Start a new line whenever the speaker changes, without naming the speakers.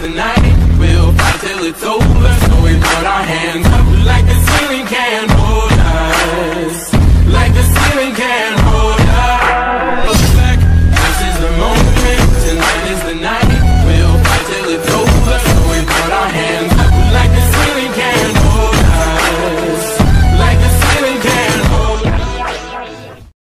tonight. We'll fight till it's over, so we put our hands